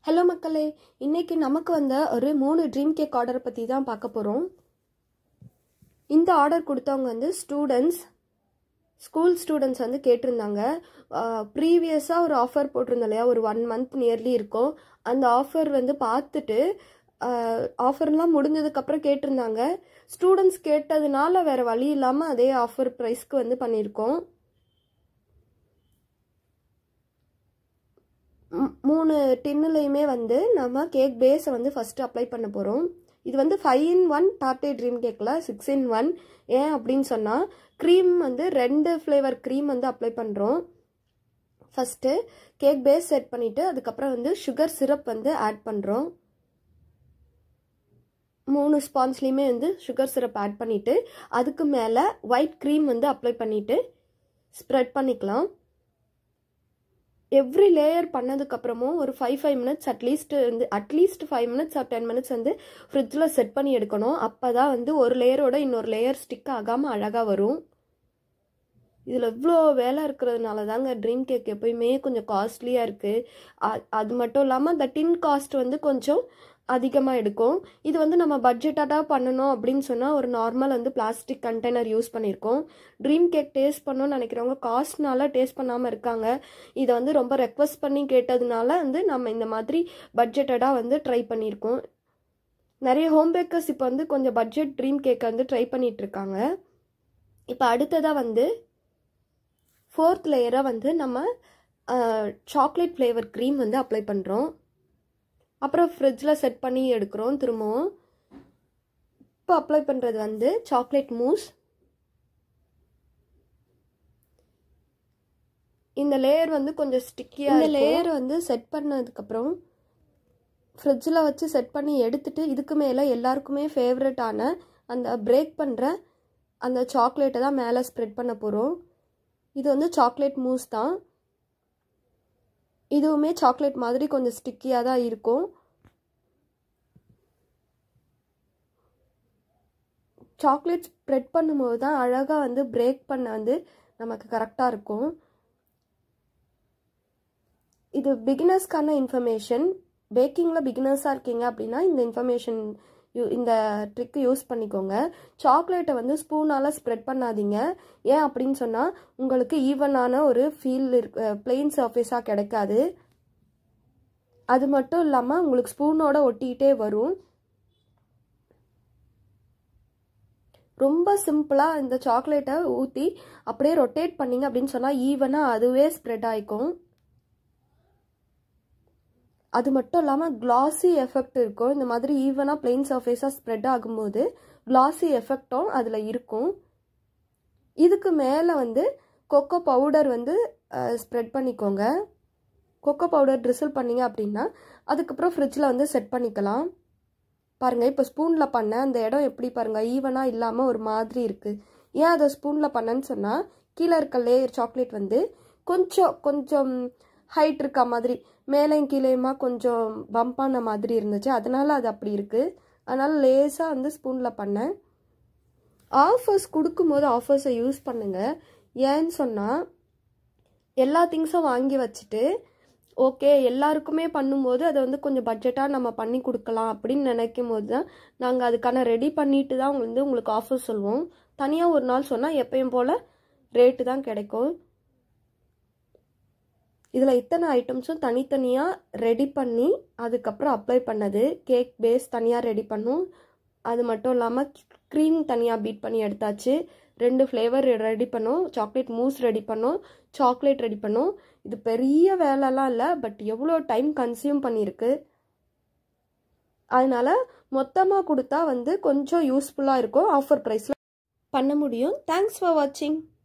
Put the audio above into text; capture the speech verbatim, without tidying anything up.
Hello மக்களே, இன்னைக்கு நமக்கு வந்த ஒரு மூணு ட்ரீம் கேக் ஆர்டர் பற்றி தான் பார்க்க போகிறோம். இந்த ஆர்டர் கொடுத்தவங்க வந்து ஸ்டூடெண்ட்ஸ் ஸ்கூல் ஸ்டூடெண்ட்ஸ் வந்து கேட்டிருந்தாங்க. ப்ரீவியஸாக ஒரு ஆஃபர் போட்டிருந்தோம் இல்லையா, ஒரு ஒன் மந்த் நியர்லி இருக்கும். அந்த ஆஃபர் வந்து பார்த்துட்டு ஆஃபர்லாம் முடிஞ்சதுக்கப்புறம் கேட்டிருந்தாங்க. ஸ்டூடெண்ட்ஸ் கேட்டதுனால வேறு வழி இல்லாமல் அதே ஆஃபர் ப்ரைஸ்க்கு வந்து பண்ணியிருக்கோம். மூணு டின்னுலையுமே வந்து நம்ம கேக் பேஸை வந்து ஃபஸ்ட்டு அப்ளை பண்ண போகிறோம். இது வந்து ஃபைவ் இன் ஒன் டார்டே ட்ரீம் கேக்கில் சிக்ஸ் இன் ஒன். ஏன் அப்படின்னு சொன்னால், க்ரீம் வந்து ரெண்டு ஃப்ளேவர் க்ரீம் வந்து அப்ளை பண்ணுறோம். ஃபஸ்ட்டு கேக் பேஸ் செட் பண்ணிவிட்டு அதுக்கப்புறம் வந்து சுகர் சிரப் வந்து ஆட் பண்ணுறோம். மூணு ஸ்பான்ஸ்லேயுமே வந்து சுகர் சிரப் ஆட் பண்ணிவிட்டு அதுக்கு மேலே ஒயிட் க்ரீம் வந்து அப்ளை பண்ணிவிட்டு ஸ்ப்ரெட் பண்ணிக்கலாம். எவ்ரி லேயர் பண்ணதுக்கப்புறமும் ஒரு ஃபைவ் ஃபைவ் மினிட்ஸ் அட்லீஸ்ட் வந்து at least five minutes or ten minutes வந்து ஃப்ரிட்ஜில் செட் பண்ணி எடுக்கணும். அப்போ தான் வந்து ஒரு லேயரோட இன்னொரு லேயர் ஸ்டிக் ஆகாமல் அழகாக வரும். இதில் இவ்வளோ வேலை இருக்கிறதுனால தாங்க ட்ரீம் கேக் எப்போயுமே கொஞ்சம் காஸ்ட்லியாக இருக்குது. அது மட்டும் இல்லாமல் அந்த டின் காஸ்ட் வந்து கொஞ்சம் அதிகமாக எடுக்கும். இது வந்து நம்ம பட்ஜெட்டாக பண்ணணும் அப்படின்னு சொன்னால் ஒரு நார்மல் வந்து பிளாஸ்டிக் கண்டெய்னர் யூஸ் பண்ணியிருக்கோம். ட்ரீம் கேக் டேஸ்ட் பண்ணணும்னு நினைக்கிறவங்க காஸ்ட்னால டேஸ்ட் பண்ணாமல் இருக்காங்க. இதை வந்து ரொம்ப ரெக்வஸ்ட் பண்ணி கேட்டதுனால வந்து நம்ம இந்த மாதிரி பட்ஜெட்டடாக வந்து ட்ரை பண்ணியிருக்கோம். நிறைய ஹோம் பேக்கர்ஸ் இப்போ வந்து கொஞ்சம் பட்ஜெட் ட்ரீம் கேக்கை வந்து ட்ரை பண்ணிகிட்ருக்காங்க. இப்போ அடுத்ததாக வந்து ஃபோர்த் லேயராக வந்து நம்ம சாக்லேட் ஃப்ளேவர் க்ரீம் வந்து அப்ளை பண்ணுறோம். அப்புறம் ஃப்ரிட்ஜில் செட் பண்ணி எடுக்கிறோம் திரும்பவும். இப்போ அப்ளை பண்ணுறது வந்து சாக்லேட் மூஸ். இந்த லேயர் வந்து கொஞ்சம் ஸ்டிக்கியாக, இந்த லேயர் வந்து செட் பண்ணதுக்கப்புறம் ஃப்ரிட்ஜில் வச்சு செட் பண்ணி எடுத்துட்டு இதுக்கு மேலே எல்லாருக்குமே ஃபேவரட்டான அந்த பிரேக் பண்ணுற அந்த சாக்லேட்டை தான் மேலே ஸ்ப்ரெட் பண்ண போகிறோம். இது வந்து சாக்லேட் மூஸ் தான். இதுவுமே சாக்லேட் மாதிரி கொஞ்சம் ஸ்டிக்கியாக தான் இருக்கும். சாக்லேட் ஸ்ப்ரெட் பண்ணும்போது தான் அழகாக வந்து பிரேக் பண்ண வந்து நமக்கு கரெக்டாக இருக்கும். இது பிகினர்ஸ்க்கான இன்ஃபர்மேஷன். பேக்கிங்கில் பிகினர்ஸாக இருக்கீங்க அப்படின்னா இந்த இன்ஃபர்மேஷன் யூ இந்த ட்ரிக்கு யூஸ் பண்ணிக்கோங்க. சாக்லேட்டை வந்து ஸ்பூனால் ஸ்ப்ரெட் பண்ணாதீங்க. ஏன் அப்படின்னு சொன்னால் உங்களுக்கு ஈவனான ஒரு ஃபீல் இருக்கு, பிளெயின் சர்ஃபேஸாக கிடைக்காது. அது மட்டும் இல்லாமல் உங்களுக்கு ஸ்பூனோட ஒட்டிக்கிட்டே வரும். ரொம்ப சிம்பிளாக இந்த சாக்லேட்டை ஊற்றி அப்படியே ரொட்டேட் பண்ணிங்க அப்படின்னு சொன்னால் ஈவனாக அதுவே ஸ்ப்ரெட் ஆகிக்கும். அது மட்டும் இல்லாமல் கிளாஸி எஃபெக்ட் இருக்கும். இந்த மாதிரி ஈவனாக பிளெயின் சர்ஃபேஸாக ஸ்ப்ரெட் ஆகும்போது கிளாஸி எஃபெக்டும் அதில் இருக்கும். இதுக்கு மேலே வந்து கொக்கோ பவுடர் வந்து ஸ்ப்ரெட் பண்ணிக்கோங்க. கொக்கோ பவுடர் ட்ரிசில் பண்ணிங்க அப்படின்னா அதுக்கப்புறம் ஃப்ரிட்ஜில் வந்து செட் பண்ணிக்கலாம். பாருங்கள், இப்போ ஸ்பூனில் பண்ண அந்த இடம் எப்படி பாருங்கள், ஈவனாக இல்லாமல் ஒரு மாதிரி இருக்குது. ஏன் அதை ஸ்பூனில் பண்ணேன்னு சொன்னால் கீழே இருக்க லேயர் சாக்லேட் வந்து கொஞ்சம் கொஞ்சம் ஹைட் இருக்க மாதிரி மேலேயும் கீழேயுமா கொஞ்சம் பம்பான மாதிரி இருந்துச்சு. அதனால் அது அப்படி இருக்குது. அதனால் லேஸாக வந்து ஸ்பூனில் பண்ணேன். ஆஃபர்ஸ் கொடுக்கும்போது ஆஃபர்ஸை யூஸ் பண்ணுங்கள். ஏன்னு சொன்னால் எல்லா திங்ஸும் வாங்கி வச்சுட்டு ஓகே எல்லாருக்குமே பண்ணும்போது அதை வந்து கொஞ்சம் பட்ஜெட்டாக நம்ம பண்ணி கொடுக்கலாம் அப்படின்னு நினைக்கும் போது தான் நாங்கள் அதுக்கான ரெடி பண்ணிட்டு தான் வந்து உங்களுக்கு ஆஃபர் சொல்லுவோம். தனியாக ஒரு நாள் சொன்னால் எப்பயும் போல் ரேட்டு தான் கிடைக்கும். இதில் இத்தனை ஐட்டம்ஸும் தனித்தனியாக ரெடி பண்ணி அதுக்கப்புறம் அப்ளை பண்ணது. கேக் பேஸ் தனியாக ரெடி பண்ணும். அது மட்டும் இல்லாமல் க்ரீம் தனியாக பீட் பண்ணி எடுத்தாச்சு. ரெண்டு ஃப்ளேவர் ரெடி பண்ணோம். சாக்லேட் மூஸ் ரெடி பண்ணோம், சாக்லேட் ரெடி பண்ணோம். இது பெரிய வேலைலாம் இல்லை, பட் எவ்வளோ டைம் கன்சியூம் பண்ணியிருக்கு. அதனால் மொத்தமாக கொடுத்தா வந்து கொஞ்சம் யூஸ்ஃபுல்லாக இருக்கும். ஆஃபர் ப்ரைஸில் பண்ண முடியும். தேங்க்ஸ் ஃபார் வாட்சிங்.